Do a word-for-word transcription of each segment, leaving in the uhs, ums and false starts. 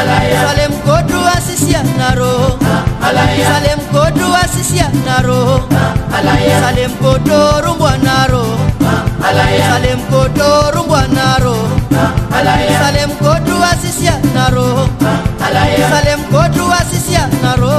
Salem kodu asisia naro Salem kodu asisia naro Salem kodu rumbwa naro Salem kodu rumbwa naro Salem kodu asisia naro Salem kodu asisia naro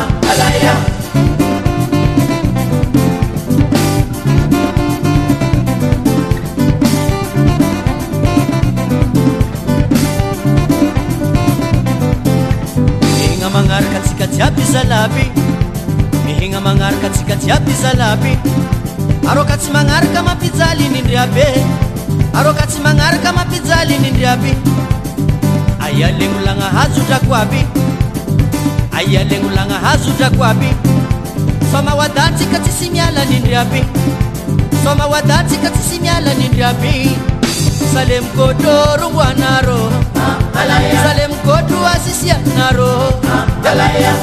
Mangarka tsika jiaby zalaby mihigna mangaraka tsika jiaby zalaby aroka tsy mangaraka mampijaly nindriabe aroka tsy mangaraka mampijaly nindriaby aia legnolagna hazo drako aby aia legnolagna hazo drako aby soma wadatsika tsisy miala nindriaby soma wadatsika tsisy miala nindriaby Salem kodo rumbwanaro Salem kodo asisia naro Alaya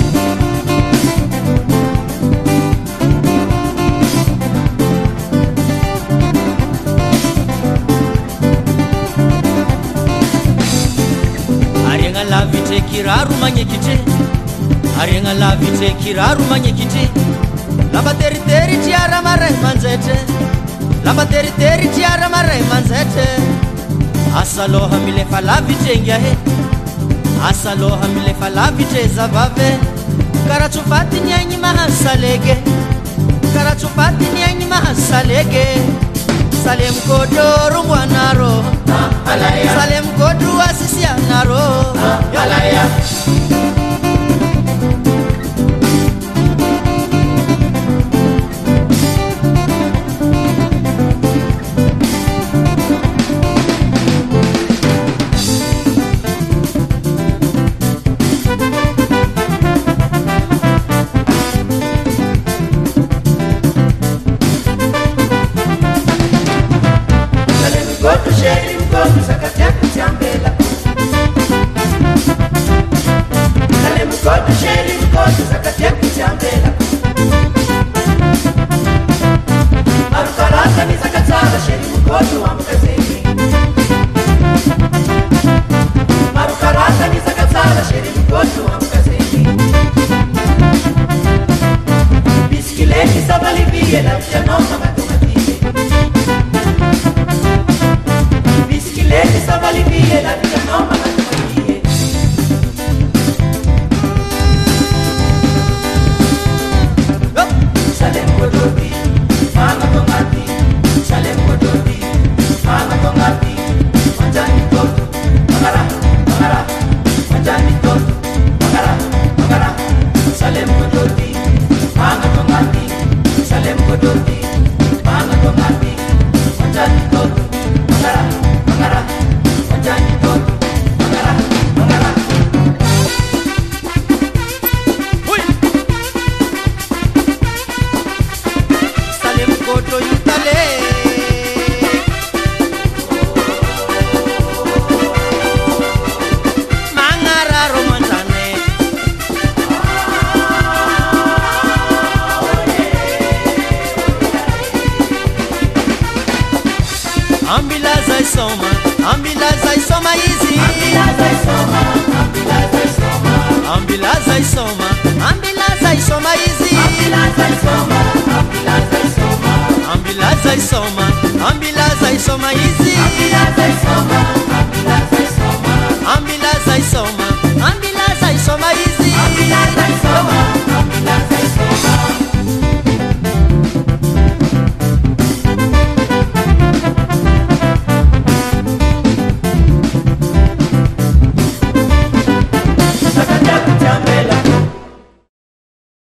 Arianga lavite kiraru manyekite Arianga lavite kiraru manyekite Lamba teri teri tiara mare manzete Lamba teri teri tiara mare manzete Asaloha milefa lavite ngiahe Asaloha milefa lavite zavave Karachufati ni anyi mahasalege Karachufati ni anyi mahasalege Salem kodo rumbwa naro Salem kodo asisia naro Alaya Ambilaza isoma, ambilaza isoma easy. Ambilaza isoma, ambilaza isoma. Ambilaza isoma, ambilaza isoma easy. Ambilaza isoma, ambilaza isoma. Ambilaza isoma, ambilaza isoma easy. Ambilaza isoma.